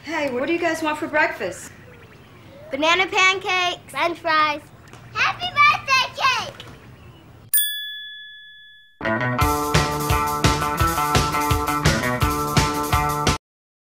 Hey, what do you guys want for breakfast? Banana pancakes. French fries. Happy birthday,